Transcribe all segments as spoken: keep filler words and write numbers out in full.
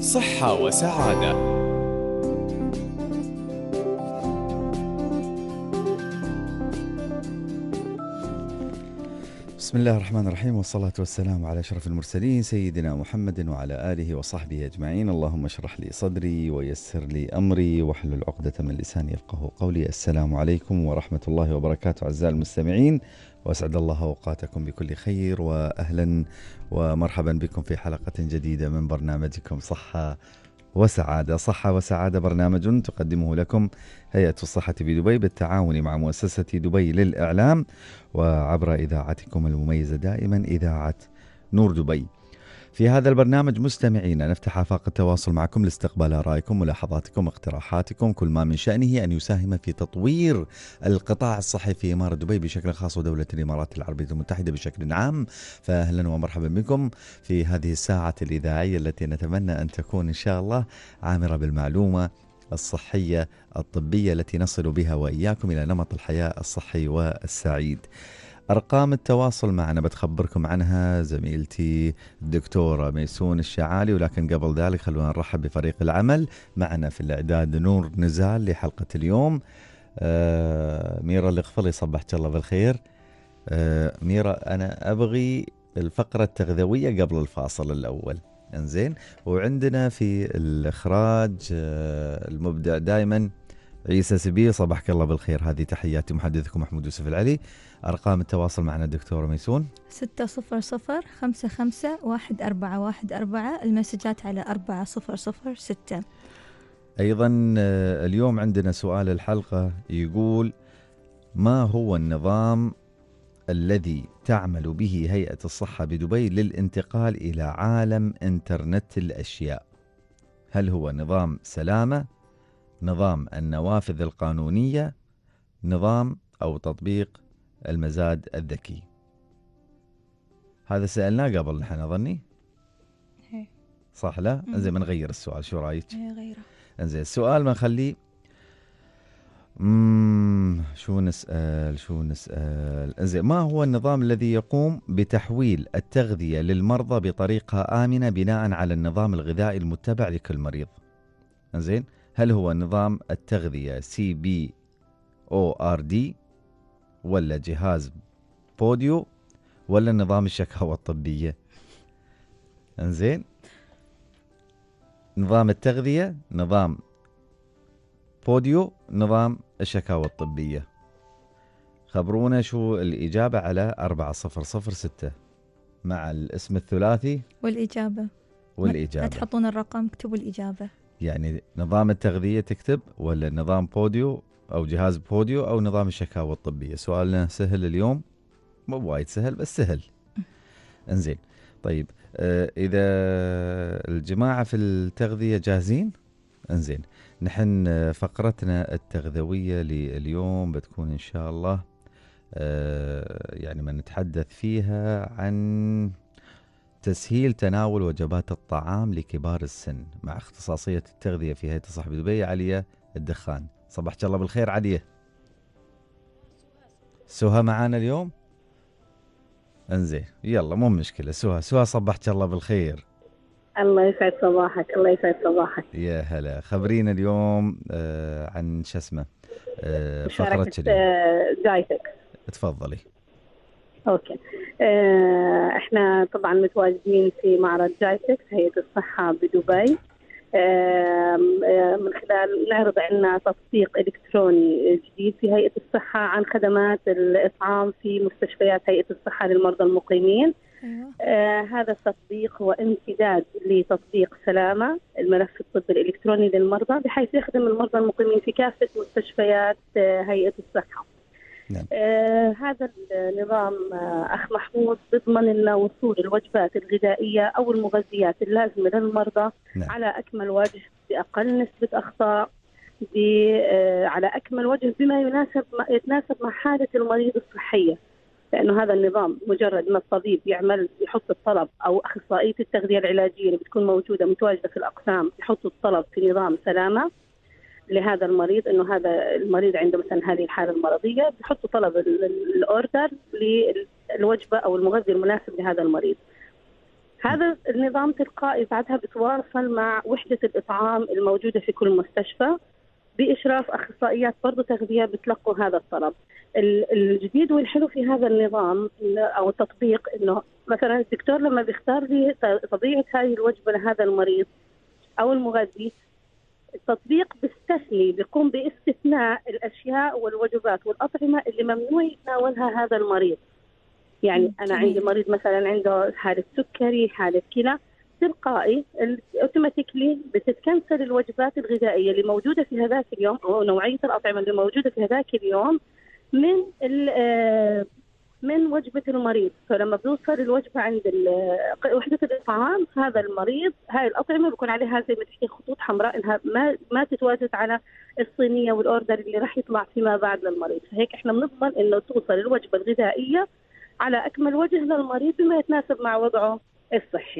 صحة وسعادة. بسم الله الرحمن الرحيم، والصلاة والسلام على أشرف المرسلين سيدنا محمد وعلى آله وصحبه أجمعين. اللهم اشرح لي صدري ويسر لي أمري واحلل عقدة من لساني يفقه قولي. السلام عليكم ورحمة الله وبركاته أعزائي المستمعين، وأسعد الله أوقاتكم بكل خير، وأهلا ومرحبا بكم في حلقة جديدة من برنامجكم صحة وسعادة. صحة وسعادة برنامج تقدمه لكم هيئة الصحة بدبي بالتعاون مع مؤسسة دبي للإعلام، وعبر إذاعتكم المميزة دائما إذاعة نور دبي. في هذا البرنامج مستمعين نفتح آفاق التواصل معكم لاستقبال آرائكم، ملاحظاتكم، اقتراحاتكم، كل ما من شأنه أن يساهم في تطوير القطاع الصحي في إمارة دبي بشكل خاص ودولة الإمارات العربية المتحدة بشكل عام. فأهلا ومرحبا بكم في هذه الساعة الإذاعية التي نتمنى أن تكون إن شاء الله عامرة بالمعلومة الصحية الطبية التي نصل بها وإياكم إلى نمط الحياة الصحي والسعيد. أرقام التواصل معنا بتخبركم عنها زميلتي الدكتورة ميسون الشعالي، ولكن قبل ذلك خلونا نرحب بفريق العمل معنا في الإعداد. نور نزال لحلقة اليوم، آه ميرا القفلي، صبحت الله بالخير. آه ميرا، أنا أبغي الفقرة التغذوية قبل الفاصل الأول، انزين. وعندنا في الإخراج آه المبدع دائما عيسى سبيل، صباحك الله بالخير. هذه تحياتي، محدثكم محمود يوسف العلي. أرقام التواصل معنا الدكتورة ميسون ستة صفر صفر خمسة خمسة واحد أربعة واحد أربعة، المسجات على أربعة صفر صفر ستة. أيضا اليوم عندنا سؤال الحلقة يقول: ما هو النظام الذي تعمل به هيئة الصحة بدبي للانتقال إلى عالم إنترنت الأشياء؟ هل هو نظام سلامة، نظام النوافذ القانونية، نظام أو تطبيق المزاد الذكي؟ هذا سألناه قبل نحن أظني صح؟ لا انزين بنغير السؤال، شو رايك؟ غيره. انزين السؤال ما نخليه امم شو نسأل شو نسأل انزين ما هو النظام الذي يقوم بتحويل التغذية للمرضى بطريقة آمنة بناء على النظام الغذائي المتبع لكل مريض؟ انزين هل هو نظام التغذية سي بي او ار دي، ولا جهاز بوديو، ولا نظام الشكاوى الطبية؟ انزين نظام التغذية، نظام بوديو، نظام الشكاوى الطبية. خبرونا شو الإجابة على أربعة صفر صفر ستة مع الاسم الثلاثي والإجابة والإجابة. لا تحطون الرقم، اكتبوا الإجابة. يعني نظام التغذية تكتب، ولا نظام بوديو أو جهاز بوديو، أو نظام الشكاوى الطبية. سؤالنا سهل اليوم، مو وايد سهل بس سهل. انزين طيب، آه إذا الجماعة في التغذية جاهزين، انزين نحن فقرتنا التغذوية لليوم بتكون إن شاء الله آه يعني ما نتحدث فيها عن تسهيل تناول وجبات الطعام لكبار السن مع اختصاصية التغذية في هيئة الصحة بدبي علية الدخان. صبحت الله بالخير علية. سهى معانا اليوم؟ انزين يلا مو مشكلة. سهى سهى صبحت الله بالخير. الله يسعد صباحك. الله يسعد صباحك. يا هلا، خبرينا اليوم آه عن شو اسمه آه فقرة جايتك. تفضلي. اوكي، آه احنا طبعا متواجدين في معرض جايتك هيئة الصحة بدبي. آه من خلال نعرض عنا تطبيق إلكتروني جديد في هيئة الصحة عن خدمات الإطعام في مستشفيات هيئة الصحة للمرضى المقيمين. أيوة. آه هذا التطبيق هو امتداد لتطبيق سلامة، الملف الطبي الإلكتروني للمرضى، بحيث يخدم المرضى المقيمين في كافة مستشفيات آه هيئة الصحة. نعم. آه هذا النظام آه أخ محمود بيضمن لنا وصول الوجبات الغذائية أو المغذيات اللازمة للمرضى نعم. على أكمل وجه، بأقل نسبة أخطاء، آه على أكمل وجه، بما يناسب يتناسب مع حالة المريض الصحية. لأنه هذا النظام مجرد ما الطبيب يعمل يحط الطلب، أو أخصائية التغذية العلاجية اللي بتكون موجودة متواجدة في الأقسام يحطوا الطلب في نظام سلامة لهذا المريض، إنه هذا المريض عنده مثلا هذه الحالة المرضية، بيحطوا طلب الأوردر للوجبة أو المغذي المناسب لهذا المريض. هذا النظام تلقائي بعدها بتواصل مع وحدة الإطعام الموجودة في كل مستشفى بإشراف أخصائيات برضو تغذية بتلقوا هذا الطلب. الجديد والحلو في هذا النظام أو التطبيق إنه مثلا الدكتور لما بيختار لي طبيعة هذه الوجبة لهذا المريض أو المغذي، التطبيق بيستثني بيقوم باستثناء الأشياء والوجبات والأطعمة اللي ممنوع يتناولها هذا المريض. يعني أنا عندي مريض مثلا عنده حالة سكري، حالة كلى، تلقائي اوتوماتيكلي بتتكنسل الوجبات الغذائية اللي موجودة في هذاك اليوم أو نوعية الأطعمة اللي موجودة في هذاك اليوم من من وجبة المريض. فلما بيوصل الوجبة عند وحدة الإطعام، هذا المريض هاي الأطعمة بيكون عليها زي ما تحكي خطوط حمراء إنها ما ما تتواجد على الصينية والأوردر اللي راح يطلع فيما بعد للمريض. فهيك إحنا بنضمن إنه توصل الوجبة الغذائية على أكمل وجه للمريض بما يتناسب مع وضعه الصحي.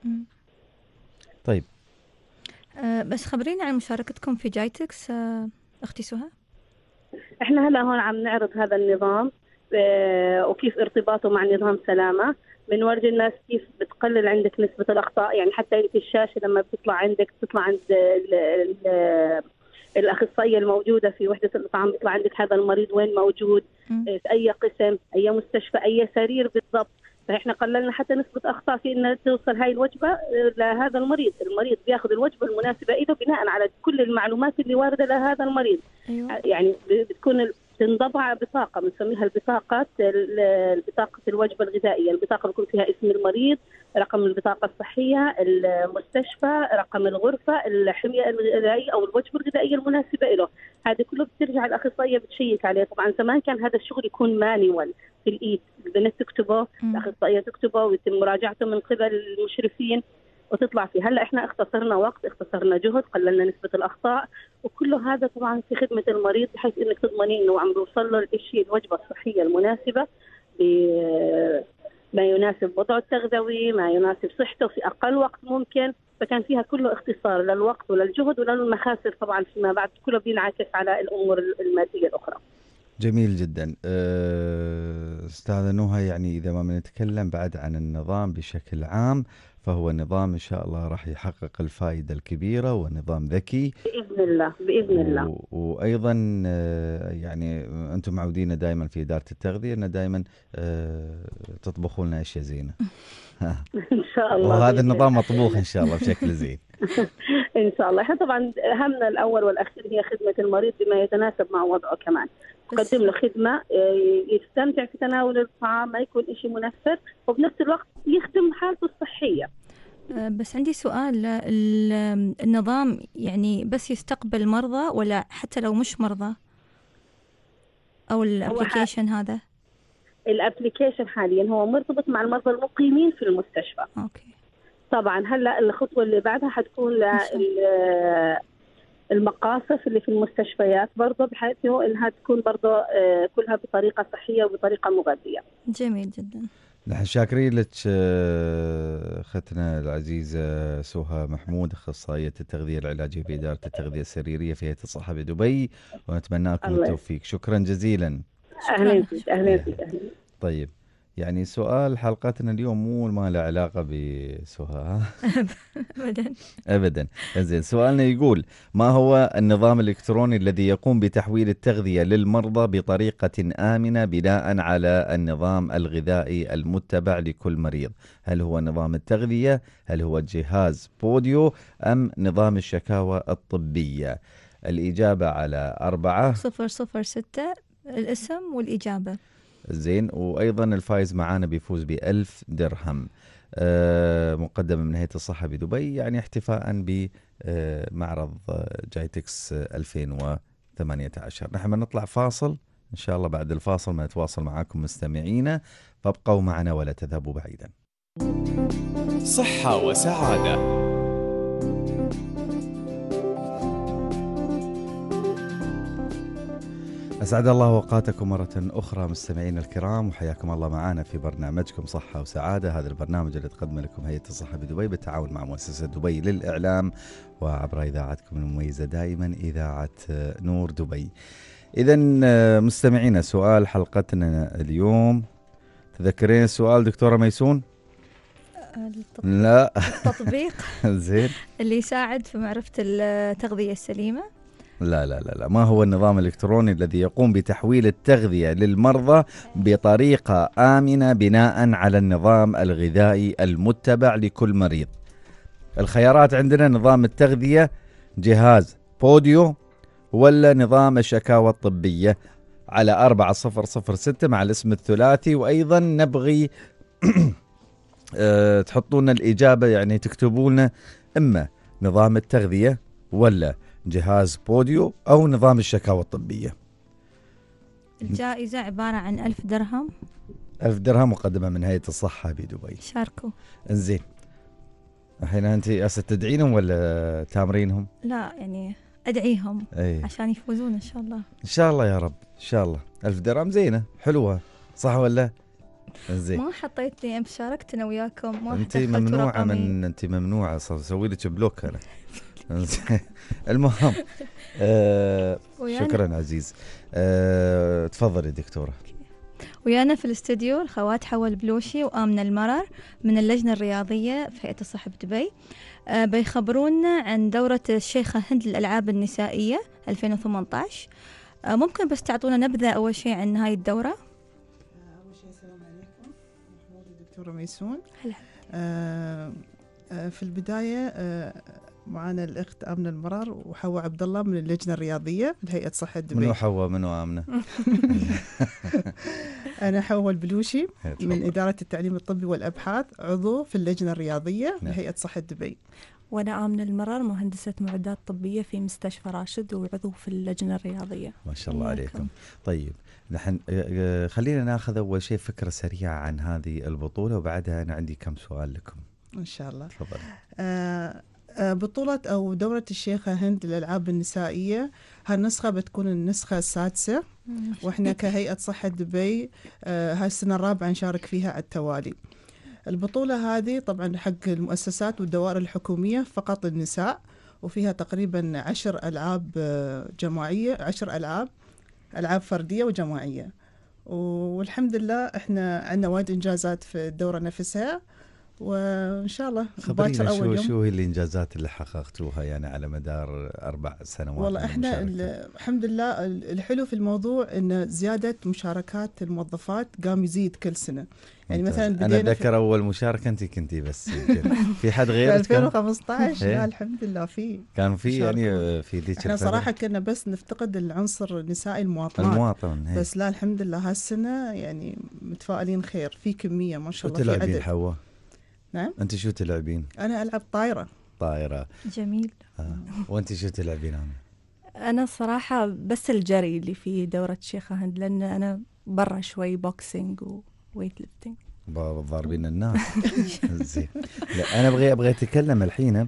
طيب أه بس خبرينا عن مشاركتكم في جايتكس أه أختي سهى. إحنا هلا هون عم نعرض هذا النظام أه وكيف ارتباطه مع نظام سلامة، بنورجي الناس كيف بتقلل عندك نسبة الأخطاء. يعني حتى أنت الشاشة لما بتطلع عندك بتطلع عند ال ال الأخصائية الموجودة في وحدة الإطعام، بيطلع عندك هذا المريض وين موجود، في أي قسم، أي مستشفى، أي سرير بالضبط. فإحنا قللنا حتى نسبة أخطاء في إن توصل هاي الوجبة لهذا المريض. المريض بياخذ الوجبة المناسبة له بناء على كل المعلومات اللي واردة لهذا المريض. أيوة. يعني بتكون تنضبع بطاقة بنسميها البطاقة البطاقة الوجبة الغذائية. البطاقة بيكون فيها اسم المريض، رقم البطاقة الصحية، المستشفى، رقم الغرفة، الحمية الغذائية أو الوجبة الغذائية المناسبة له. هذه كله بترجع الأخصائية بتشيك عليه. طبعا زمان كان هذا الشغل يكون مانيوال في الإيد، البنت تكتبه، الأخصائية تكتبه ويتم مراجعته من قبل المشرفين وتطلع فيه. هلا احنا اختصرنا وقت، اختصرنا جهد، قللنا نسبة الأخطاء، وكله هذا طبعا في خدمة المريض بحيث انك تضمنين انه عم بيوصل له الشيء الوجبة الصحية المناسبة ما يناسب وضعه التغذوي، ما يناسب صحته في أقل وقت ممكن. فكان فيها كله اختصار للوقت وللجهد وللمخاسر طبعا فيما بعد، كله بينعكس على الأمور المادية الأخرى. جميل جدا. أستاذة نهى، يعني إذا ما بنتكلم بعد عن النظام بشكل عام، فهو نظام إن شاء الله راح يحقق الفائدة الكبيرة، ونظام ذكي بإذن الله بإذن الله. و... وأيضا يعني أنتم معودين دائما في إدارة التغذية أن دائما تطبخوا لنا أشياء زينة. إن شاء الله. وهذا النظام مطبوخ إن شاء الله بشكل زين. إن شاء الله. إحنا طبعا همنا الأول والأخير هي خدمة المريض بما يتناسب مع وضعه كمان. نقدم له خدمة يستمتع في تناول الطعام، ما يكون إشي منفر، وبنفس الوقت يخدم حالته الصحية. بس عندي سؤال، النظام يعني بس يستقبل مرضى ولا حتى لو مش مرضى؟ أو الابليكيشن هذا؟ الابليكيشن حاليا هو مرتبط مع المرضى المقيمين في المستشفى. أوكي. طبعا هلا الخطوة اللي بعدها حتكون المقاصف اللي في المستشفيات برضه، بحيث انها تكون برضه كلها بطريقة صحية وبطريقة مغذية. جميل جدا. نحن شاكرين لك اختنا العزيزة سهى محمود، أخصائية التغذية العلاجية في إدارة التغذية السريرية في هيئة الصحة بدبي، ونتمنى لكم التوفيق. شكرا جزيلا. أهلا فيك. أهلا فيك. طيب، يعني سؤال حلقتنا اليوم مو ما له علاقة بسهى. أبدا أبدا. زين، سؤالنا يقول: ما هو النظام الإلكتروني الذي يقوم بتحويل التغذية للمرضى بطريقة آمنة بناء على النظام الغذائي المتبع لكل مريض؟ هل هو نظام التغذية؟ هل هو جهاز بوديو؟ أم نظام الشكاوى الطبية؟ الإجابة على أربعة صفر صفر ستة الاسم والإجابة. زين، وأيضا الفائز معانا بيفوز بألف درهم آه مقدمة من هيئة الصحة بدبي، يعني احتفاء بمعرض جايتكس ألفين وثمانية عشر. نحن نطلع فاصل، إن شاء الله بعد الفاصل ما نتواصل معكم مستمعينا، فابقوا معنا ولا تذهبوا بعيدا. صحة وسعادة. أسعد الله أوقاتكم مرة أخرى مستمعين الكرام، وحياكم الله معنا في برنامجكم صحة وسعادة. هذا البرنامج اللي تقدم لكم هيئة الصحة بدبي بالتعاون مع مؤسسة دبي للإعلام، وعبر إذاعتكم المميزة دائما إذاعة نور دبي. إذن مستمعينا، سؤال حلقتنا اليوم، تذكرين السؤال دكتورة ميسون؟ التط- لا التطبيق زين. اللي يساعد في معرفة التغذية السليمة. لا لا لا لا، ما هو النظام الإلكتروني الذي يقوم بتحويل التغذية للمرضى بطريقة آمنة بناء على النظام الغذائي المتبع لكل مريض؟ الخيارات عندنا: نظام التغذية، جهاز بوديو، ولا نظام الشكاوى الطبية. على أربعة صفر صفر ستة مع الاسم الثلاثي. وأيضا نبغي أه تحطون الإجابة، يعني تكتبون إما نظام التغذية ولا جهاز بوديو أو نظام الشكاوى الطبية. الجائزة عبارة عن ألف درهم. ألف درهم مقدمة من هيئة الصحة بدبي. شاركوا. إنزين، الحين أنت أسا تدعينهم ولا تامرينهم؟ لا يعني أدعيهم أي. عشان يفوزون إن شاء الله. إن شاء الله يا رب، إن شاء الله. ألف درهم زينة حلوة، صح ولا؟ إنزين. ما حطيت لي، شاركت أنا وياكم، ما أنت دخلت ممنوعة رقمي. من أنت ممنوعة، سوي لك بلوك أنا. المهم آه ويانا- شكرا عزيز. آه تفضلي دكتورة. ويانا في الاستوديو الخوات حوا البلوشي وآمنة المرر من اللجنة الرياضية في هيئة الصحة بدبي. أه بيخبرونا عن دورة الشيخة هند للألعاب النسائية ألفين وثمانية عشر. أه ممكن بس تعطونا نبذة أول شيء عن هاي الدورة؟ أول شيء السلام عليكم، محمود الدكتورة ميسون. هلا. آه آه في البداية آه معنا الأخت آمنة المرر وحواء عبد الله من اللجنة الرياضية في هيئة صحة دبي. منو حواء منو آمنة؟ أنا حواء البلوشي من إدارة التعليم الطبي والأبحاث، عضو في اللجنة الرياضية في هيئة صحة دبي. وأنا آمنة المرر، مهندسة معدات طبية في مستشفى راشد وعضو في اللجنة الرياضية. ما شاء الله عليكم. طيب نحن خلينا ناخذ أول شيء فكرة سريعة عن هذه البطولة، وبعدها أنا عندي كم سؤال لكم إن شاء الله. تفضل. آه بطولة أو دورة الشيخة هند للألعاب النسائية، هالنسخة بتكون النسخة السادسة، وإحنا كهيئة صحة دبي آه هاي السنة الرابعة نشارك فيها على التوالي. البطولة هذه طبعا حق المؤسسات والدوائر الحكومية فقط للنساء، وفيها تقريبا عشر ألعاب جماعية، عشر ألعاب ألعاب فردية وجماعية. والحمد لله إحنا عندنا وايد إنجازات في الدورة نفسها، وإن شاء الله خبرينا أول شو يوم. شو هي الإنجازات اللي حققتوها يعني على مدار أربع سنوات؟ والله إحنا الحمد لله الحلو في الموضوع إن زيادة مشاركات الموظفات قام يزيد كل سنة. يعني مثلا أنا أتذكر أول مشاركة أنت كنتي بس، في حد غيرك؟ ألفين وخمسة عشر لا الحمد لله في كان في يعني في ذيك احنا صراحة كنا بس نفتقد العنصر النسائي المواطنات المواطن هي. بس لا الحمد لله هالسنة يعني متفائلين خير، في كمية ما شاء الله. شو تلعبين حواء؟ نعم أنت شو تلعبين؟ أنا ألعب طايرة. طايرة جميل. آه. وأنت شو تلعبين عمي؟ أنا صراحة بس الجري اللي في دورة الشيخة هند، لأن أنا برا شوي بوكسينج وويت ليفتينج. ضاربين الناس. زين. لا أنا أبغى أبغى أتكلم الحين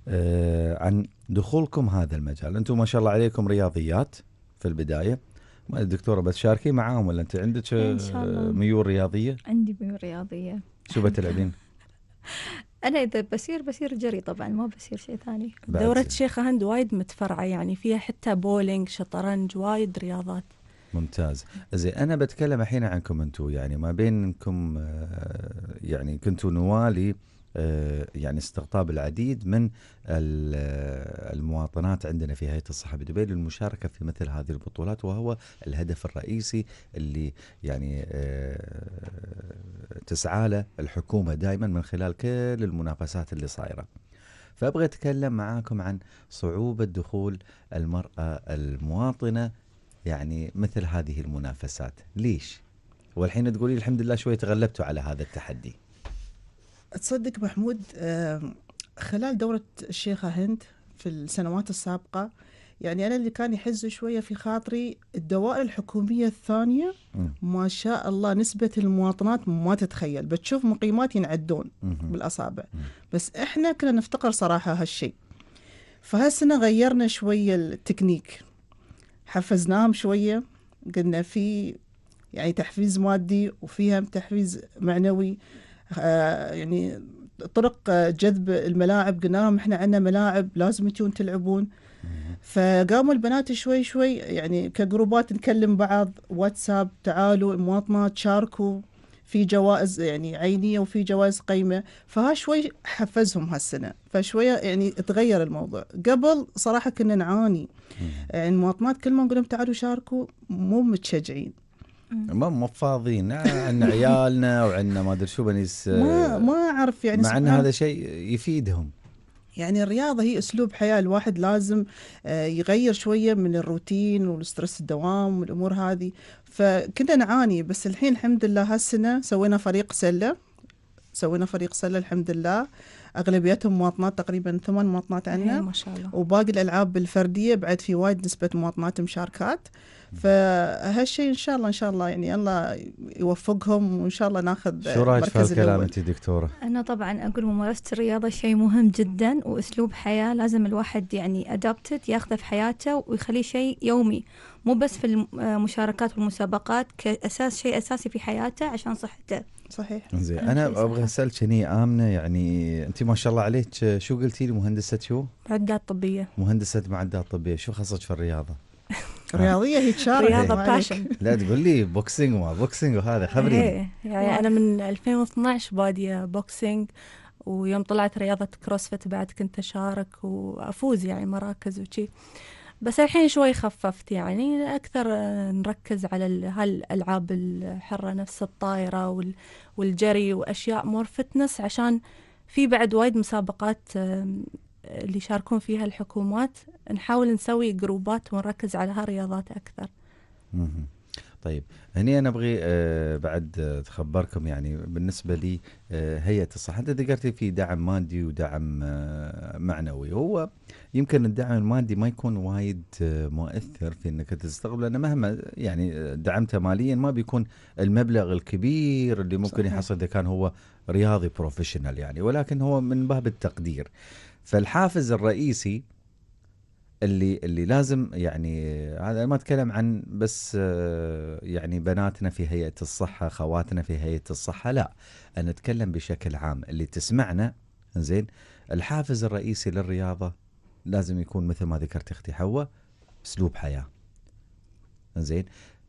آه عن دخولكم هذا المجال. أنتم ما شاء الله عليكم رياضيات في البداية. الدكتورة بتشاركي معاهم ولا أنت عندك ميول رياضية؟ عندي ميول رياضية. شو بتلعبين؟ أنا إذا بصير بصير جري طبعا، ما بصير شيء ثاني. دورة شيخة هند وايد متفرعة، يعني فيها حتى بولينج، شطرنج، وايد رياضات. ممتاز. زين أنا بتكلم الحين عنكم أنتم، يعني ما بينكم يعني كنتوا نوالي يعني استقطاب العديد من المواطنات عندنا في هيئة الصحة بدبي للمشاركة في مثل هذه البطولات، وهو الهدف الرئيسي اللي يعني تسعى له الحكومة دائما من خلال كل المنافسات اللي صايرة. فأبغى أتكلم معاكم عن صعوبة دخول المرأة المواطنة يعني مثل هذه المنافسات. ليش؟ والحين تقولي الحمد لله شوي تغلبتوا على هذا التحدي. تصدق محمود خلال دورة الشيخة هند في السنوات السابقة، يعني أنا اللي كان يحز شوية في خاطري الدوائر الحكومية الثانية م. ما شاء الله نسبة المواطنات ما تتخيل، بتشوف مقيمات ينعدون م. بالأصابع م. بس إحنا كنا نفتقر صراحة هالشيء. فهالسنة غيرنا شوية التكنيك، حفزناهم شوية، قلنا في يعني تحفيز مادي وفيها تحفيز معنوي. آه يعني طرق جذب الملاعب، قلنا لهم احنا عندنا ملاعب لازم تجون تلعبون. فقاموا البنات شوي شوي يعني كجروبات نكلم بعض واتساب، تعالوا المواطنات شاركوا في جوائز يعني عينية وفي جوائز قيمة، فها شوي حفزهم هالسنة، فشوية يعني تغير الموضوع. قبل صراحة كنا نعاني، يعني المواطنات كل ما نقول لهم تعالوا شاركوا مو متشجعين، ما مو فاضيين، عندنا عيالنا وعندنا ما ادري شو بنيس، ما ما اعرف يعني. مع ان هذا شيء يفيدهم. يعني الرياضة هي أسلوب حياة، الواحد لازم يغير شوية من الروتين والسترس الدوام والأمور هذه. فكنا نعاني، بس الحين الحمد لله هالسنة سوينا فريق سلة، سوينا فريق سلة الحمد لله، أغلبيتهم مواطنات، تقريبا ثمان مواطنات عنا ما شاء الله. وباقي الألعاب الفردية بعد في وايد نسبة مواطنات مشاركات. فهالشيء إن شاء الله إن شاء الله يعني الله يوفقهم، وإن شاء الله ناخذ شو رايك في المركز هالكلام الأول. أنت دكتورة؟ أنا طبعا أقول ممارسة الرياضة شيء مهم جدا وأسلوب حياة لازم الواحد يعني أدابتد ياخذه في حياته ويخليه شيء يومي، مو بس في المشاركات والمسابقات، كأساس شيء أساسي في حياته عشان صحته. صحيح. زين أنا أبغى أسألك شني آمنة، يعني أنت ما شاء الله عليك شو قلتي لي؟ مهندسة شو؟ معدات طبية. مهندسة معدات طبية. شو خصك في الرياضة؟ رياضية هي تشارك. رياضة باشن. لا تقول لي بوكسينج وما بوكسينج وهذا، خبريني. ايه يعني أنا من ألفين واثناشر بادية بوكسينج، ويوم طلعت رياضة كروسفيت بعد كنت أشارك وأفوز يعني مراكز وشي. بس الحين شوي خففت، يعني أكثر نركز على هالألعاب الحرة نفس الطائرة وال والجري وأشياء مور فتنس، عشان في بعد وايد مسابقات اللي يشاركون فيها الحكومات، نحاول نسوي جروبات ونركز على هالرياضات أكثر. مم. طيب هني أنا أبغي أه بعد تخبركم، يعني بالنسبة لي أه هيئة الصحة، أنت ذكرتي في دعم مادي ودعم أه معنوي. هو يمكن الدعم المادي ما يكون وايد أه مؤثر في أنك تستقبل، لأن مهما يعني دعمته ماليا ما بيكون المبلغ الكبير اللي ممكن صحيح. يحصل إذا كان هو رياضي بروفيشنال يعني، ولكن هو من باب التقدير. فالحافز الرئيسي اللي اللي لازم يعني، هذا ما اتكلم عن بس يعني بناتنا في هيئة الصحة، خواتنا في هيئة الصحة، لا انا اتكلم بشكل عام اللي تسمعنا. زين، الحافز الرئيسي للرياضة لازم يكون مثل ما ذكرت اختي حواء، اسلوب حياة. زين،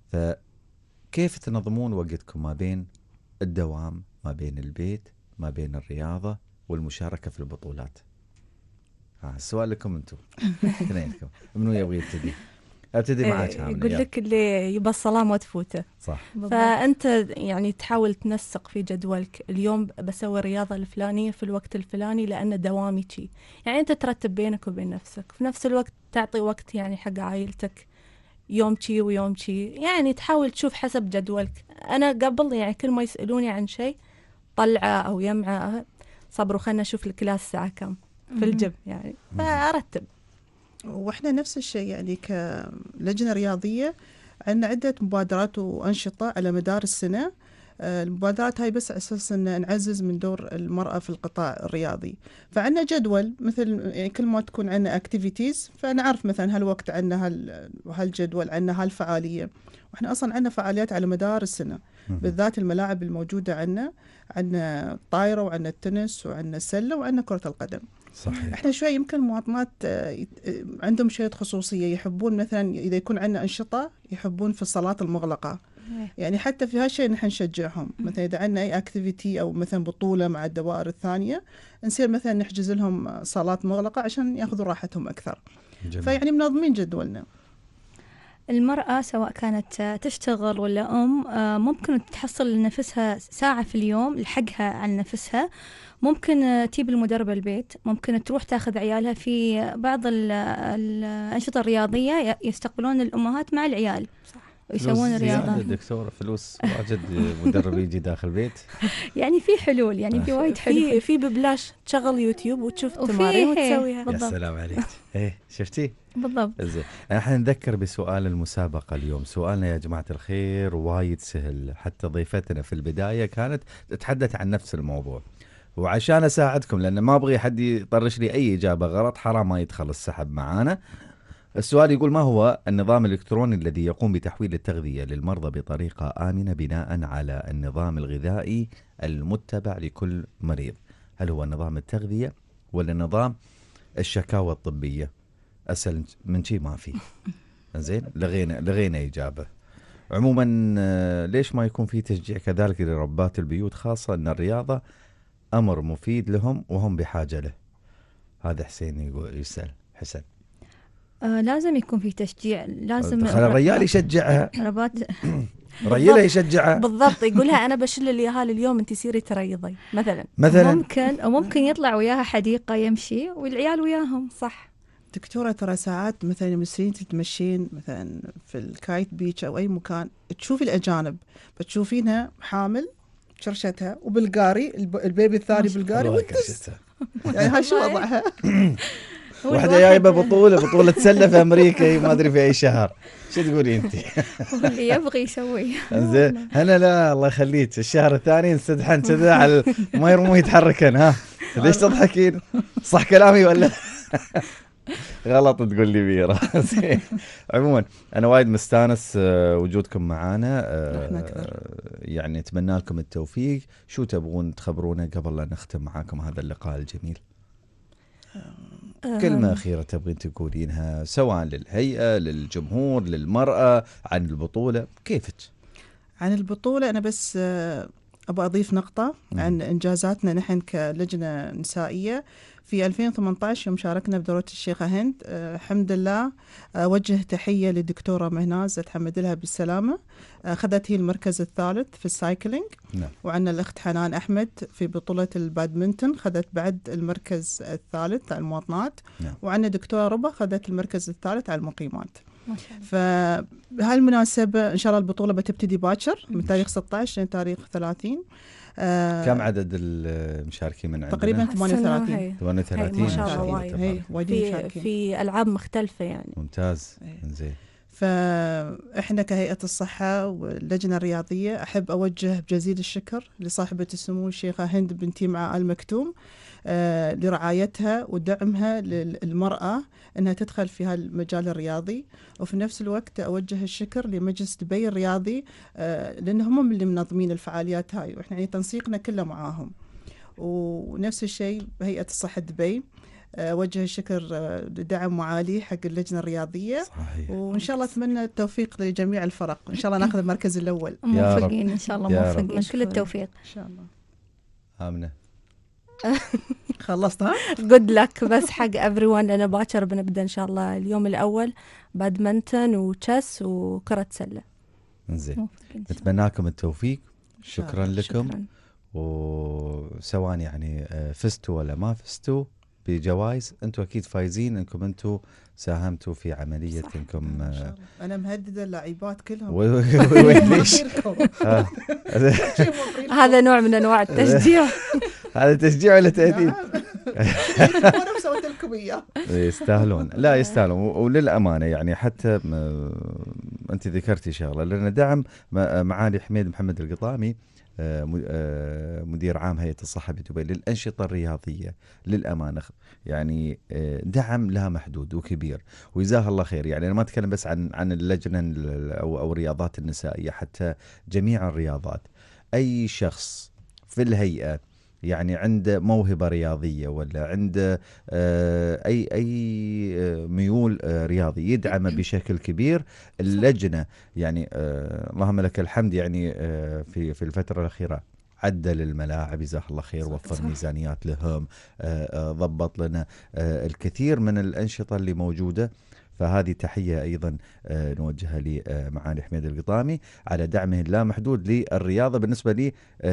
فكيف تنظمون وقتكم ما بين الدوام، ما بين البيت، ما بين الرياضة والمشاركة في البطولات؟ ها السؤال لكم انتم اثنينكم، منو يبغى يبتدي؟ ابتدي معاك. يقول لك اللي يبى الصلاة ما تفوته. صح. فانت يعني تحاول تنسق في جدولك، اليوم بسوي الرياضة الفلانية في الوقت الفلاني لأن دوامي شي، يعني انت ترتب بينك وبين نفسك، في نفس الوقت تعطي وقت يعني حق عائلتك، يوم شي ويوم شي، يعني تحاول تشوف حسب جدولك. انا قبل يعني كل ما يسألوني عن شيء طلعه او يمعه، صبروا خلنا نشوف الكلاس الساعة كم في الجيم يعني، فأرتب. وإحنا نفس الشيء يعني كلجنة رياضية عندنا عدة مبادرات وأنشطة على مدار السنة. المبادرات هاي بس أساس أن نعزز من دور المرأة في القطاع الرياضي. فعندنا جدول مثل يعني كل ما تكون عندنا activities فنعرف مثلا هالوقت عندنا هالجدول، عندنا هالفعالية. وإحنا أصلا عندنا فعاليات على مدار السنة، بالذات الملاعب الموجودة عندنا، عندنا الطائرة وعندنا التنس وعندنا السلة وعندنا كرة القدم. صحيح. احنا شوي يمكن المواطنات عندهم شوية خصوصية، يحبون مثلا إذا يكون عندنا أنشطة يحبون في الصالات المغلقة، يعني حتى في هالشيء نحن نشجعهم. مثلا إذا عندنا أي أكتيفيتي أو مثلا بطولة مع الدوائر الثانية، نصير مثلا نحجز لهم صالات مغلقة عشان يأخذوا راحتهم أكثر. جميل. فيعني منظمين جدولنا. المرأة سواء كانت تشتغل ولا أم ممكن تحصل لنفسها ساعة في اليوم لحقها عن نفسها، ممكن تجيب المدربة البيت، ممكن تروح تاخذ عيالها في بعض الأنشطة الرياضية، يستقبلون الأمهات مع العيال ويسوون رياضة. دكتور فلوس واجد مدرب يجي داخل البيت. يعني في حلول، يعني في وايد حلول، في ببلاش تشغل يوتيوب وتشوف تمارين وتسويها. يا سلام عليك. ايه شفتي بالضبط. زين، احنا نذكر بسؤال المسابقة اليوم. سؤالنا يا جماعة الخير وايد سهل، حتى ضيفتنا في البداية كانت تتحدث عن نفس الموضوع، وعشان اساعدكم لان ما ابغي حد يطرش لي اي اجابة غلط، حرام ما يدخل السحب معانا. السؤال يقول: ما هو النظام الإلكتروني الذي يقوم بتحويل التغذية للمرضى بطريقة آمنة بناء على النظام الغذائي المتبع لكل مريض؟ هل هو نظام التغذية ولا نظام الشكاوى الطبية؟ أسأل من شيء ما فيه. زين، لغينا لغينا إجابة. عموما آه، ليش ما يكون في تشجيع كذلك لربات البيوت، خاصة أن الرياضة أمر مفيد لهم وهم بحاجة له. هذا حسين يقول يسأل حسن. آه لازم يكون في تشجيع، لازم خلي الرجال يشجعها، ربات ريلها يشجعها بالضبط، يقولها انا بشيل اليهال اليوم انت سيري تريضي مثلا. مثلا. ممكن او ممكن يطلع وياها حديقة يمشي والعيال وياهم. صح. دكتورة ترى ساعات مثلا يمسين تتمشين مثلا في الكايت بيتش أو أي مكان، تشوفي الأجانب بتشوفينها حامل شرشتها وبالقاري الب- البيبي الثاني بالقاري الله وتدس. يكرشتها. يعني هاي شو وضعها؟ واحدة جايبة بطولة بطولة سلة في أمريكا، هي ما أدري في أي شهر. شو تقولي أنت؟ هو اللي يبغي يسويه. زين أنا لا الله يخليك، الشهر الثاني نستدحن كذا على ما يرمون يتحركن. ها ليش تضحكين؟ صح كلامي ولا غلط تقول لي بيرة؟ زين. عموما أنا وايد مستانس آه، وجودكم معانا. آه، إحنا أكثر. يعني أتمنى لكم التوفيق. شو تبغون تخبرونا قبل لا نختم معاكم هذا اللقاء الجميل؟ كلمة أخيرة تبغين تقولينها سواء للهيئة، للجمهور، للمرأة، عن البطولة، كيفك؟ عن البطولة أنا بس آه، أبغى أضيف نقطة عن إنجازاتنا نحن كلجنة نسائية. في ألفين وثمانية عشر يوم شاركنا بدورة الشيخة هند، آه، الحمد لله أوجه تحية للدكتورة مهناز أتحمد لها بالسلامة. أخذت هي المركز الثالث في السايكلينج. نعم. وعندنا الأخت حنان أحمد في بطولة البادمنتون خذت بعد المركز الثالث على المواطنات. نعم. وعندنا دكتورة ربا خذت المركز الثالث على المقيمات. ما شاء الله. فبهالمناسبة إن شاء الله البطولة بتبتدي باكر من تاريخ ستة عشر لين تاريخ ثلاثين. آه كم عدد المشاركين من عندنا؟ تقريبا ثمانية وثلاثين. هي. ثمانية وثلاثين ما شاء الله إن وايد. هي وايدين في مشاركين. في العاب مختلفه يعني. ممتاز. إيه. زين. فإحنا كهيئة الصحة واللجنة الرياضية أحب أوجه بجزيل الشكر لصاحبة السمو الشيخة هند بنت مع آل مكتوم آه لرعايتها ودعمها للمرأة أنها تدخل في هالمجال الرياضي. وفي نفس الوقت أوجه الشكر لمجلس دبي الرياضي آه لأن هم اللي منظمين الفعاليات هاي، وإحنا يعني تنسيقنا كله معاهم. ونفس الشيء هيئة الصحة دبي أوجه الشكر لدعم معالي حق اللجنة الرياضية. صحيح. وإن شاء الله أتمنى التوفيق لجميع الفرق، إن شاء الله ناخذ المركز الأول يا رب. موفقين إن شاء الله، يا رب. موفقين. كل التوفيق. إن شاء الله. آمنة. خلصت ها؟ جود لك بس حق everyone، لأن باكر بنبدأ إن شاء الله اليوم الأول بادمنتون وتشيس وكرة سلة. زين. موفقين إن شاء الله. نتمنى لكم التوفيق. شكرا لكم. شكرا. وسواء يعني آه، فزتوا ولا ما فزتوا بجوائز، انتم اكيد فايزين انكم انتم ساهمتوا في عمليه صح. انكم إن شاء آه، الله. أنا مهددة اللاعبات كلهم. و- و- و- ليش؟ مصيركم. آه. شي مصيركم. هذا نوع من أنواع التشجيع. هذا تشجيع ولا تهديد؟ نعم. أنا مسويت لكم إياه. يستاهلون، لا يستاهلون. و- وللامانه يعني حتى م- انت ذكرتي شغله، لان دعم م- معالي حميد محمد القطامي آه، م- آه، مدير عام هيئه الصحه بدبي للانشطه الرياضيه، للامانه يعني آه، دعم لا محدود وكبير، وجزاه الله خير. يعني انا ما اتكلم بس عن عن اللجنه ال- او او الرياضات النسائيه، حتى جميع الرياضات. اي شخص في الهيئه يعني عنده موهبة رياضية ولا عنده آه، أي أي آه، ميول آه، رياضي يدعمه بشكل كبير. اللجنة يعني آه، اللهم لك الحمد يعني آه، في في الفترة الأخيرة عدل الملاعب جزاه الله خير، وفر صح. ميزانيات لهم، آه، آه، ضبط لنا آه، الكثير من الأنشطة اللي موجودة. فهذه تحية أيضا آه، نوجهها لمعالي حميد القطامي على دعمه اللامحدود للرياضة بالنسبة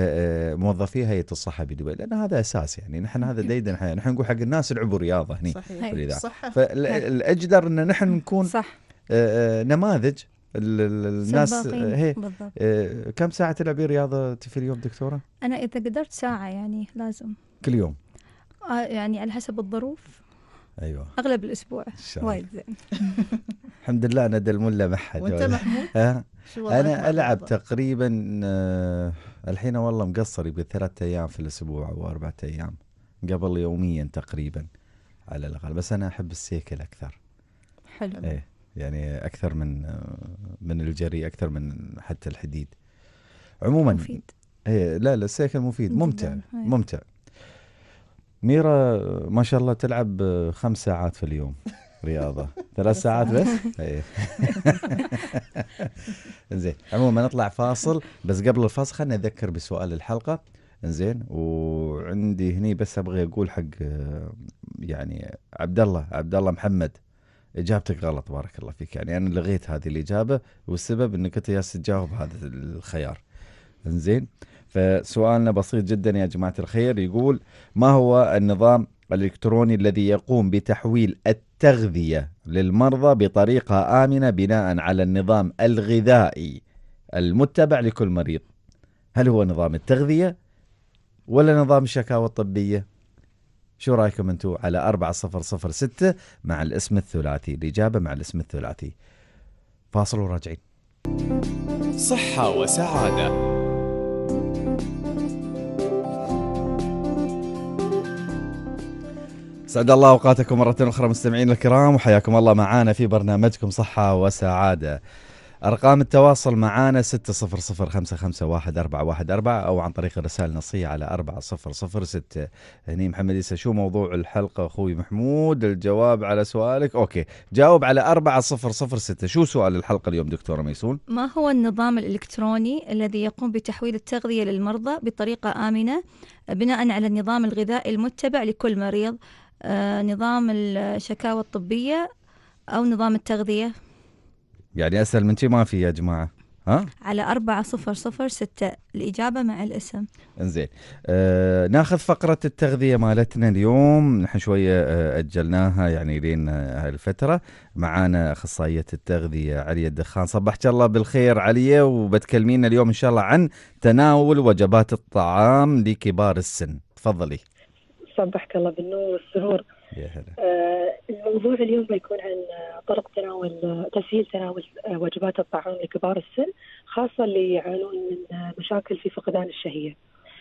لموظفي هيئة الصحة بدبي، لأن هذا أساس. يعني نحن هذا ديدن حياة، نحن نقول حق الناس العبوا رياضة هني صحيح. في الإذاعة. صحة. فالأجدر أن نحن نكون صح. آه، آه، نماذج ال- ال- الناس. سباقين. آه، هي بالضبط. آه، كم ساعة تلعبين رياضة في اليوم دكتورة؟ أنا إذا قدرت ساعة يعني لازم، كل يوم. آه يعني على حسب الظروف، أيوة أغلب الأسبوع. إن شاء الله. وايد زين. الحمد لله أنا دلملة محد. وأنت محمود؟ ها؟ شو وضعك مع أنا ألعب الرياضة؟ تقريبا آه، الحين والله مقصر يبقى ثلاثة أيام في الأسبوع أو أربعة أيام، قبل يوميا تقريبا على الأقل. بس أنا أحب السيكل أكثر. حلو. إيه يعني أكثر من آه، من الجري، أكثر من حتى الحديد. عموما مفيد. إيه لا لا السيكل مفيد، ممتع جداً. هاي. ممتع. ميرا ما شاء الله تلعب آه، خمس ساعات في اليوم رياضة. ثلاث ساعات بس. زين عموما نطلع فاصل، بس قبل الفاصل خلنا نذكر بسؤال الحلقة. زين وعندي هني بس ابغى اقول حق يعني عبد الله عبد الله محمد، اجابتك غلط بارك الله فيك. يعني انا لغيت هذه الاجابه والسبب انك انت جالس تجاوب هذا الخيار. زين فسؤالنا بسيط جدا يا جماعه الخير، يقول ما هو النظام الالكتروني الذي يقوم بتحويل التغذيه للمرضى بطريقه امنه بناء على النظام الغذائي المتبع لكل مريض؟ هل هو نظام التغذيه ولا نظام الشكاوى الطبيه؟ شو رايكم انتم؟ على أربعة صفر صفر ستة مع الاسم الثلاثي، الإجابة مع الاسم الثلاثي. فاصل وراجعين. صحة وسعادة. سعد الله أوقاتكم مرة أخرى مستمعين الكرام، وحياكم الله معانا في برنامجكم صحة وسعادة. أرقام التواصل معانا ستة صفر صفر خمسة خمسة واحد أربعة واحد أربعة أو عن طريق الرسائل النصية على أربعة صفر صفر ستة. هني محمد يسا شو موضوع الحلقة أخوي محمود؟ الجواب على سؤالك أوكي، جاوب على أربعة صفر صفر ستة. شو سؤال الحلقة اليوم دكتورة ميسون؟ ما هو النظام الإلكتروني الذي يقوم بتحويل التغذية للمرضى بطريقة آمنة بناء على النظام الغذائي المتبع لكل مريض؟ آه نظام الشكاوى الطبية أو نظام التغذية؟ يعني أسهل من شي ما في يا جماعة. ها؟ على أربعة صفر صفر ستة الإجابة مع الاسم. انزين آه ناخذ فقرة التغذية مالتنا اليوم. نحن شوية آه أجلناها يعني لين هاي الفترة. معانا أخصائية التغذية علية الدخان. صبحك الله بالخير علية، وبتكلمينا اليوم إن شاء الله عن تناول وجبات الطعام لكبار السن. تفضلي. صبحك الله بالنور والسرور. يا هلا. آه الموضوع اليوم بيكون عن طرق تناول تسهيل تناول وجبات الطعام لكبار السن، خاصة اللي يعانون من مشاكل في فقدان الشهية.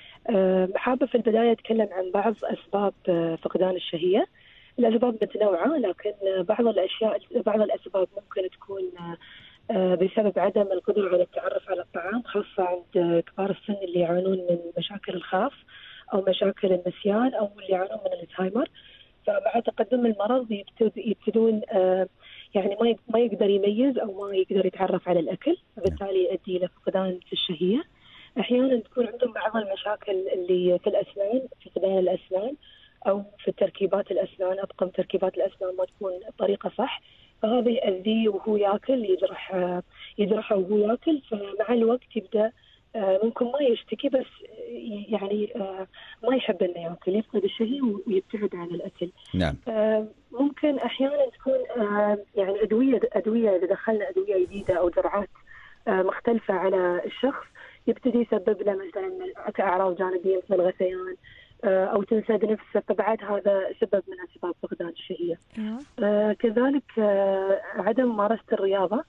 آه حابة في البداية أتكلم عن بعض أسباب فقدان الشهية. الأسباب متنوعة، لكن بعض الأشياء بعض الأسباب ممكن تكون آه بسبب عدم القدرة على التعرف على الطعام، خاصة عند كبار السن اللي يعانون من مشاكل الخاف أو مشاكل النسيان أو اللي يعانون من الزهايمر. فمع تقدم المرض يبتدون آه يعني ما ما يقدر يميز أو ما يقدر يتعرف على الأكل، فبالتالي يؤدي إلى فقدان في الشهية. أحيانا تكون عندهم بعض المشاكل اللي في الأسنان، فقدان الأسنان أو في تركيبات الأسنان، أطقم تركيبات الأسنان ما تكون بطريقة صح، فهذا يؤذيه وهو ياكل يجرح آه يجرحه وهو ياكل. فمع الوقت يبدأ آه ممكن ما يشتكي، بس يعني آه ما يحب انه ياكل، يفقد الشهية ويبتعد عن الاكل. نعم. آه ممكن احيانا تكون آه يعني ادويه ادويه اذا دخلنا ادويه جديده او جرعات آه مختلفه على الشخص، يبتدي يسبب له مثلا اعراض جانبيه مثل الغثيان آه او تنسد نفسه، فبعد هذا سبب من اسباب فقدان الشهية. آه كذلك آه عدم ممارسه الرياضه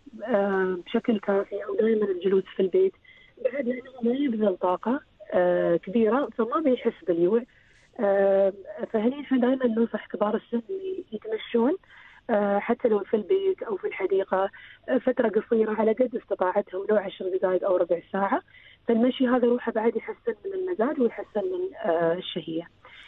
آه بشكل كافي او دائما الجلوس في البيت، بعد لأنه ما يبذل طاقة آه كبيرة فما بيحس بالجوع. آه فهني احنا دائما ننصح كبار السن يتمشون آه حتى لو في البيت أو في الحديقة آه فترة قصيرة على قد استطاعتهم، لو عشر دقائق أو ربع ساعة. فالمشي هذا روحه بعد يحسن من المزاج ويحسن من آه الشهية.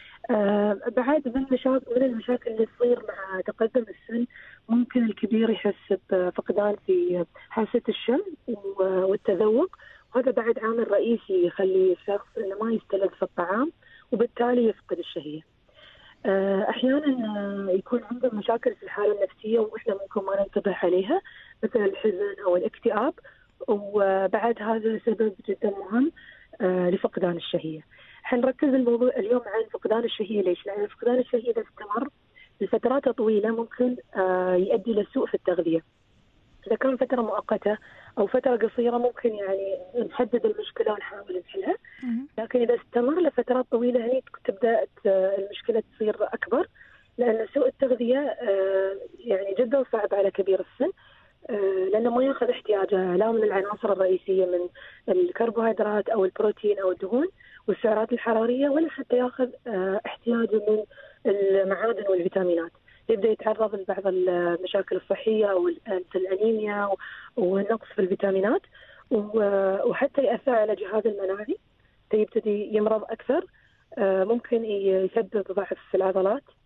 آه بعد من مشاكل من المشاكل اللي تصير مع تقدم السن، ممكن الكبير يحس بفقدان في حاسة الشم والتذوق، وهذا بعد عامل رئيسي يخلي الشخص انه ما يستلذ في الطعام وبالتالي يفقد الشهية. احيانا يكون عندهم مشاكل في الحالة النفسية واحنا ممكن ما ننتبه عليها، مثل الحزن او الاكتئاب، وبعد هذا سبب جدا مهم لفقدان الشهية. حنركز الموضوع اليوم عن فقدان الشهية. ليش؟ لأن فقدان الشهية إذا استمر لفترات طويلة ممكن يؤدي لسوء في التغذية. إذا كان فترة مؤقتة أو فترة قصيرة ممكن يعني نحدد المشكلة ونحاول نحلها، لكن إذا استمر لفترات طويلة هني تبدأ المشكلة تصير أكبر، لأن سوء التغذية يعني جدا صعب على كبير السن، لأنه ما يأخذ احتياجه لا من العناصر الرئيسية من الكربوهيدرات أو البروتين أو الدهون والسعرات الحرارية، ولا حتى يأخذ احتياجه من المعادن والفيتامينات. يبدأ يتعرض لبعض المشاكل الصحية أو الأنيميا والنقص في الفيتامينات، وحتى يأثر على جهاز المناعي، فيبتدي يمرض أكثر. ممكن يسبب ضعف في العضلات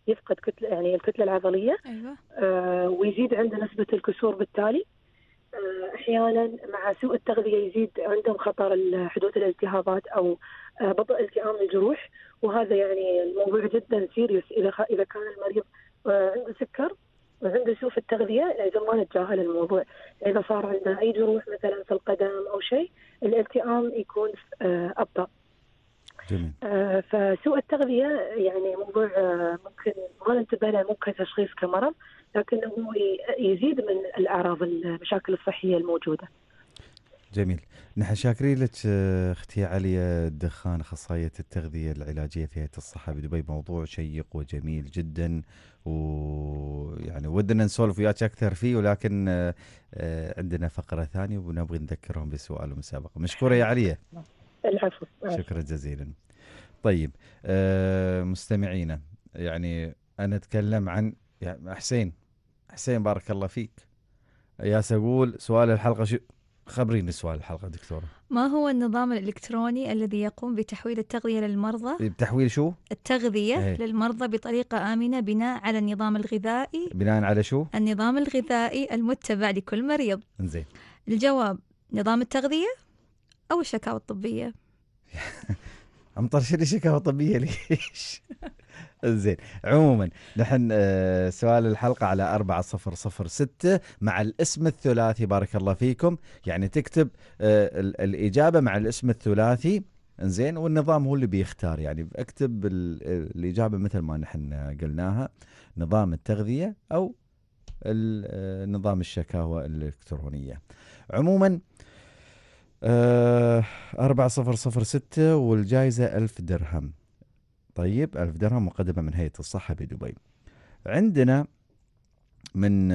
يفقد كتلة يعني الكتلة العضلية. أيوة. آه ويزيد عنده نسبة الكسور بالتالي. آه أحيانا مع سوء التغذية يزيد عندهم خطر حدوث الالتهابات أو آه بطء التئام الجروح، وهذا يعني الموضوع جدا سيريس. إذا خ... إذا كان المريض آه عنده سكر وعنده سوء في التغذية لازم ما نتجاهل الموضوع. إذا صار عنده أي جروح مثلا في القدم أو شيء الالتئام يكون آه أبطأ. جميل. آه فسوء التغذية يعني موضوع آه ممكن ما ننتبه له ممكن تشخيص كمرض، لكنه يزيد من الأعراض المشاكل الصحية الموجودة. جميل. نحن شاكرين لك اختي عليا الدخان، اخصائيه التغذيه العلاجيه في هيئه الصحه بدبي. موضوع شيق وجميل جدا، ويعني ودنا نسولف وياك اكثر فيه، ولكن عندنا فقره ثانيه ونبغي نذكرهم بسؤال المسابقه. مشكوره يا عليا. العفو. شكرا جزيلا. طيب أه مستمعينا، يعني انا اتكلم عن يعني حسين حسين بارك الله فيك. يا سأقول سؤال الحلقه شو؟ خبريني سؤال الحلقة دكتورة. ما هو النظام الإلكتروني الذي يقوم بتحويل التغذية للمرضى؟ بتحويل شو؟ التغذية هي. للمرضى بطريقة آمنة بناء على النظام الغذائي. بناء على شو؟ النظام الغذائي المتبع لكل مريض. إنزين. الجواب نظام التغذية أو الشكاوى الطبية. عم طرشلي شكاوى طبية ليش؟ زين. عموما نحن آه سؤال الحلقة على أربعة صفر صفر ستة مع الاسم الثلاثي. بارك الله فيكم. يعني تكتب آه الإجابة مع الاسم الثلاثي. انزين. والنظام هو اللي بيختار. يعني اكتب الإجابة مثل ما نحن قلناها، نظام التغذية أو نظام الشكاوى الإلكترونية. عموما آه أربعة صفر صفر ستة والجائزة ألف درهم. طيب ألف درهم مقدمة من هيئة الصحة بدبي. عندنا من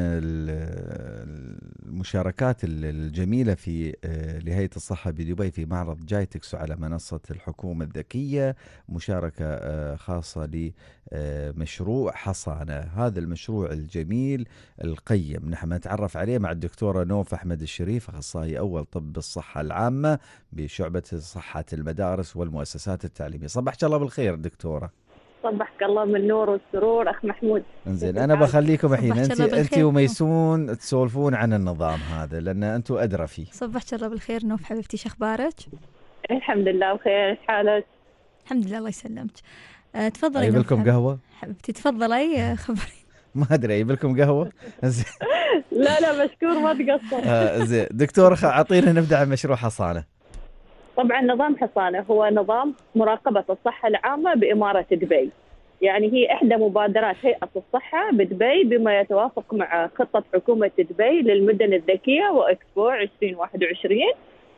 المشاركات الجميلة في لهيئة الصحة بدبي في معرض جايتكس على منصة الحكومة الذكية مشاركة خاصة لمشروع حصانة. هذا المشروع الجميل القيم نحن نتعرف عليه مع الدكتورة نوف أحمد الشريف، أخصائي أول طب الصحة العامة بشعبة صحة المدارس والمؤسسات التعليمية. صبحك الله بالخير دكتورة. صبحك الله من النور والسرور أخ محمود. انزين انا بخليكم الحين انت انت وميسون تسولفون عن النظام هذا لان انتم ادرى فيه. صبحك الله بالخير نوف حبيبتي، شو اخبارك؟ الحمد لله بخير، ايش حالك؟ الحمد لله الله يسلمك. أه تفضلي. اجيب لكم قهوه حبيبتي تفضلي خبري. ما ادري اجيب لكم قهوه. لا لا مشكور ما تقصر. آه زين دكتور اعطينا نبدا عن مشروع حصانه. طبعا نظام حصانة هو نظام مراقبة الصحة العامة بإمارة دبي. يعني هي إحدى مبادرات هيئة الصحة بدبي بما يتوافق مع خطة حكومة دبي للمدن الذكية وإكسبو عشرين واحد وعشرين.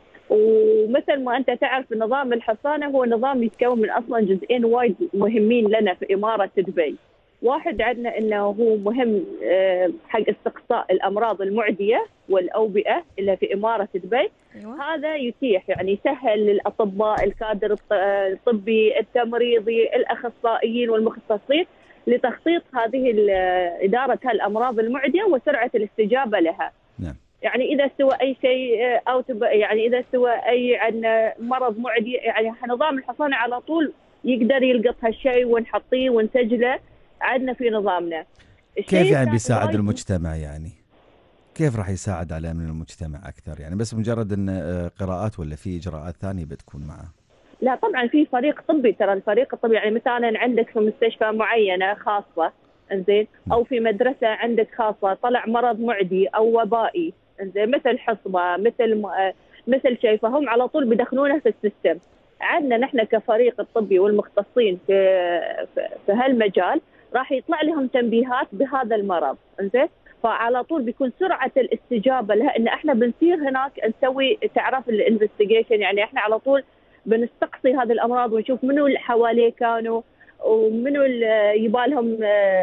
ومثل ما أنت تعرف نظام الحصانة هو نظام يتكون من أصلا جزئين وايد مهمين لنا في إمارة دبي. واحد عندنا أنه هو مهم حق استقصاء الأمراض المعدية والأوبئة اللي في إمارة دبي. أيوة. هذا يتيح يعني يسهل للأطباء الكادر الطبي التمريضي الأخصائيين والمختصين لتخطيط هذه إدارة هالأمراض المعدية وسرعة الاستجابة لها. نعم. يعني إذا استوى أي شيء أو يعني إذا استوى أي عن مرض معدي يعني نظام الحصانة على طول يقدر يلقط هالشيء ونحطيه ونسجله عندنا في نظامنا. كيف يعني بيساعد المجتمع؟ يعني كيف راح يساعد على أمن المجتمع أكثر؟ يعني بس مجرد أن قراءات ولا في إجراءات ثانية بتكون معه؟ لا طبعا في فريق طبي. ترى الفريق الطبي يعني مثلا عندك في مستشفى معينة خاصة انزين أو في مدرسة عندك خاصة طلع مرض معدي أو وبائي انزين مثل حصبة مثل مثل شيء، فهم على طول بدخلونه في السيستم. عندنا نحن كفريق الطبي والمختصين في في هالمجال راح يطلع لهم تنبيهات بهذا المرض انزين، فعلى طول بيكون سرعة الاستجابة لها. إن إحنا بنسير هناك نسوي تعرف الانفستيجيشن، يعني إحنا على طول بنستقصي هذه الأمراض ونشوف منو اللي حواليه كانوا ومنو اللي يبالهم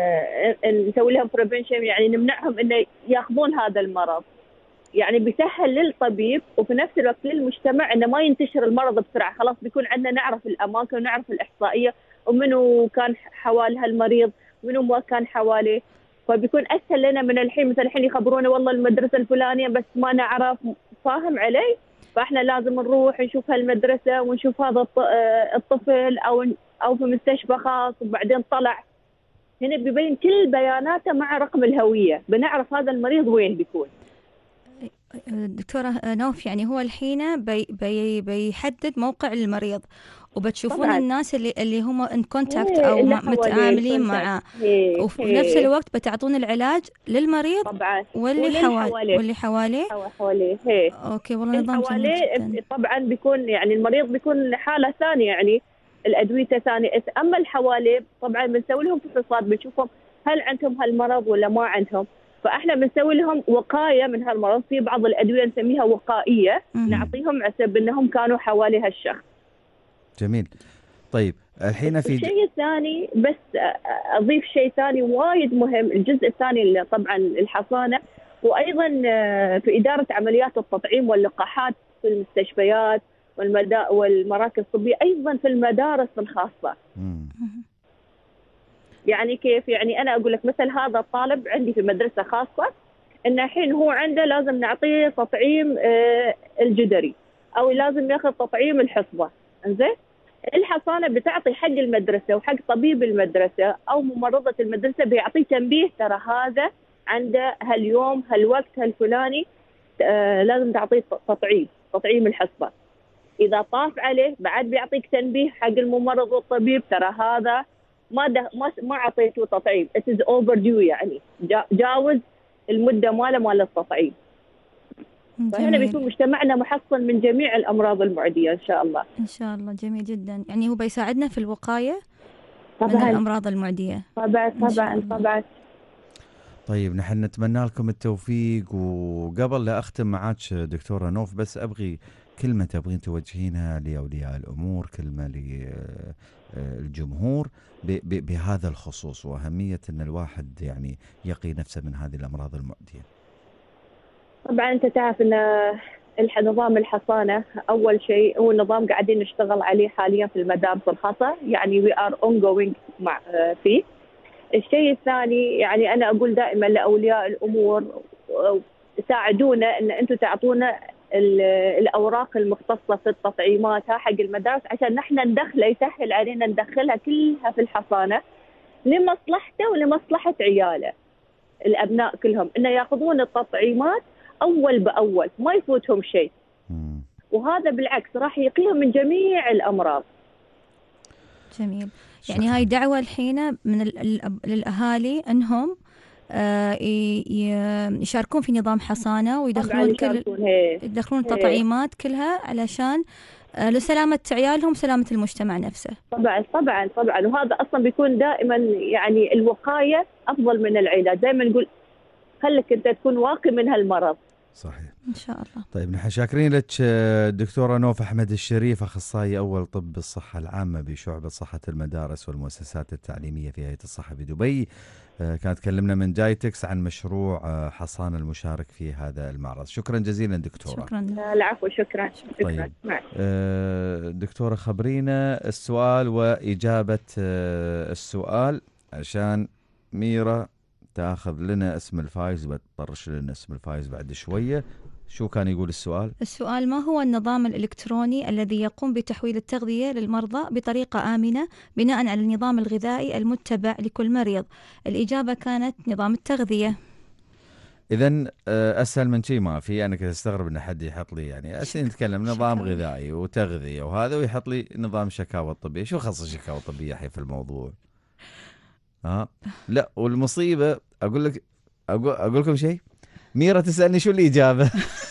نسوي لهم بريفنشن، يعني نمنعهم إنه يأخذون هذا المرض. يعني بيسهل للطبيب وفي نفس الوقت للمجتمع إنه ما ينتشر المرض بسرعة. خلاص بيكون عندنا نعرف الأماكن ونعرف الإحصائية ومنو كان حوالي هالمريض منو ما كان حواليه، فبيكون أسهل لنا من الحين. مثل الحين يخبرونا والله المدرسة الفلانية بس ما نعرف فاهم علي، فإحنا لازم نروح نشوف هالمدرسة ونشوف هذا الطفل أو أو في مستشفى خاص وبعدين طلع هنا بيبين كل بياناته مع رقم الهوية، بنعرف هذا المريض وين بيكون. دكتورة نوف، يعني هو الحين بي بي بيحدد موقع المريض، وبتشوفون طبعاً الناس اللي اللي هم ان كونتاكت او متعاملين معه، وفي نفس الوقت بتعطون العلاج للمريض طبعا واللي حواليه واللي حواليه حواليه هي. اوكي والله نظام جميل. طبعا بيكون يعني المريض بيكون حالة ثانية، يعني الأدوية ثانية. أما اللي حواليه طبعا بنسوي لهم فحوصات، بنشوفهم هل عندهم هالمرض ولا ما عندهم، فاحنا بنسوي لهم وقايه من هالمرض. في بعض الادويه نسميها وقائيه نعطيهم عسب انهم كانوا حوالي هالشخص. جميل. طيب الحين في الشيء الثاني، بس اضيف شيء ثاني وايد مهم، الجزء الثاني طبعا الحصانه، وايضا في اداره عمليات التطعيم واللقاحات في المستشفيات والمدا والمراكز الطبيه، ايضا في المدارس الخاصه. مم. يعني كيف؟ يعني أنا أقول لك مثل هذا الطالب عندي في مدرسة خاصة، إن الحين هو عنده لازم نعطيه تطعيم الجدري أو لازم ياخذ تطعيم الحصبة، إنزين؟ الحصانة بتعطي حق المدرسة وحق طبيب المدرسة أو ممرضة المدرسة، بيعطيه تنبيه ترى هذا عنده هاليوم هالوقت هالفلاني لازم تعطيه تطعيم تطعيم الحصبة. إذا طاف عليه بعد بيعطيك تنبيه حق الممرض والطبيب، ترى هذا ما ده ما ما اعطيته تطعيم، it is overdue، يعني جاوز المده ماله مال التطعيم. فهنا بيكون مجتمعنا محصن من جميع الامراض المعديه ان شاء الله. ان شاء الله جميل جدا، يعني هو بيساعدنا في الوقايه طبعا من الامراض المعديه. طبعا طبعا طبعا. طيب نحن نتمنى لكم التوفيق، وقبل لا اختم معاك دكتوره نوف بس ابغي كلمه تبغين توجهينها لاولياء الامور، كلمه للجمهور بهذا الخصوص واهميه ان الواحد يعني يقي نفسه من هذه الامراض المعديه. طبعا انت تعرف ان نظام الحصانه اول شيء هو النظام قاعدين نشتغل عليه حاليا في المدارس الخاصه، يعني وي ار اون جوينج مع فيه. الشيء الثاني يعني انا اقول دائما لاولياء الامور ساعدونا ان انتم تعطونا الاوراق المختصه في التطعيمات حق المدارس، عشان نحن ندخل يسهل علينا ندخلها كلها في الحصانه لمصلحته ولمصلحه عياله الابناء كلهم، انه ياخذون التطعيمات اول باول ما يفوتهم شيء، وهذا بالعكس راح يقيهم من جميع الامراض. جميل. يعني هاي دعوه الحين من للاهالي انهم آه يشاركون في نظام حصانه ويدخلون كل يدخلون التطعيمات كلها علشان آه لسلامه عيالهم، سلامه المجتمع نفسه. طبعا طبعا طبعا، وهذا اصلا بيكون دائما يعني الوقايه افضل من العلاج، دائما نقول خليك انت تكون واقي من هالمرض. صحيح ان شاء الله. طيب نحن شاكرين لك دكتورة نوف أحمد الشريف، أخصائي أول طب الصحة العامة بشعبة صحة المدارس والمؤسسات التعليمية في هيئة الصحة بدبي. كانت تكلمنا من جايتكس عن مشروع حصان المشارك في هذا المعرض. شكرا جزيلا دكتورة. شكرا. العفو. شكرا. شكرا. طيب دكتورة خبرينا السؤال وإجابة السؤال عشان ميرا تاخذ لنا اسم الفايز وتطرش لنا اسم الفايز بعد شوية. شو كان يقول السؤال؟ السؤال: ما هو النظام الإلكتروني الذي يقوم بتحويل التغذية للمرضى بطريقة آمنة بناء على النظام الغذائي المتبع لكل مريض؟ الإجابة كانت نظام التغذية. إذن أسهل من شيء ما في. أنا كنت أستغرب إن حد يحط لي يعني أسهل نتكلم نظام غذائي وتغذية وهذا ويحط لي نظام شكاوى الطبية. شو خص الشكاوى الطبية حي في الموضوع؟ ها لا، والمصيبة أقول لك أقول, أقول لكم شيء، ميرا تسألني شو الإجابة.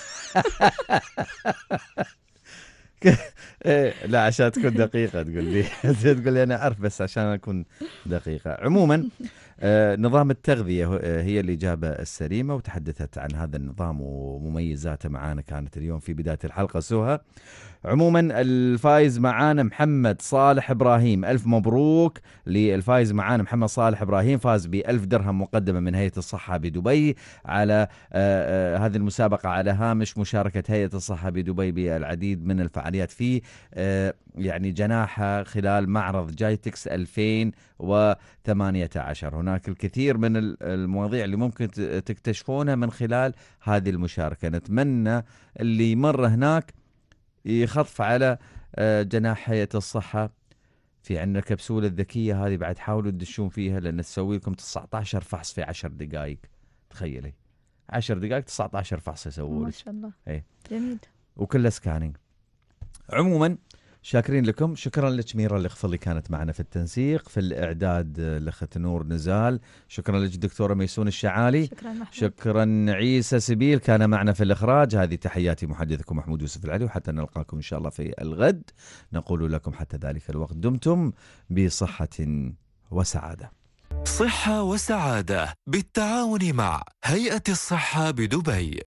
لا عشان تكون دقيقة تقول لي تقول لي أنا أعرف بس عشان أكون دقيقة. عموما نظام التغذية هي الإجابة السليمة، وتحدثت عن هذا النظام ومميزاته معانا كانت اليوم في بداية الحلقة سوها. عموما الفايز معانا محمد صالح إبراهيم، ألف مبروك للفايز معانا محمد صالح إبراهيم، فاز بألف درهم مقدمة من هيئة الصحة بدبي على آآ آآ هذه المسابقة على هامش مشاركة هيئة الصحة بدبي بالعديد من الفعاليات في يعني جناحها خلال معرض جايتكس ألفين وثمانية عشر. هناك الكثير من المواضيع اللي ممكن تكتشفونها من خلال هذه المشاركة. نتمنى اللي مر هناك يخطف على جناح هيئة الصحة في عندنا كبسولة الذكية هذه بعد حاولوا تدشون فيها، لأن تسوي لكم تسعة عشر فحص في عشر دقائق. تخيلي عشر دقائق تسعة عشر فحص يسوون. ما شاء الله. ايه جميل. وكله سكانينج. عموما شاكرين لكم، شكرا لك ميرا الإخفر اللي كانت معنا في التنسيق، في الإعداد الأخت نور نزال، شكرا لك دكتورة ميسون الشعالي، شكرا محمود. شكرا عيسى سبيل كان معنا في الإخراج. هذه تحياتي محدثكم محمود يوسف العلي، وحتى نلقاكم إن شاء الله في الغد نقول لكم حتى ذلك الوقت دمتم بصحة وسعادة. صحة وسعادة بالتعاون مع هيئة الصحة بدبي.